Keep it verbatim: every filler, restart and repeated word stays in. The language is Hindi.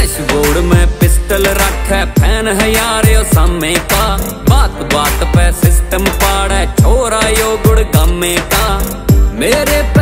डैशबोर्ड में पिस्टल रखे, फैन है यार यो सामे का। बात बात पे सिस्टम पाड़े, छोरा यो गुड़ गामे का। मेरे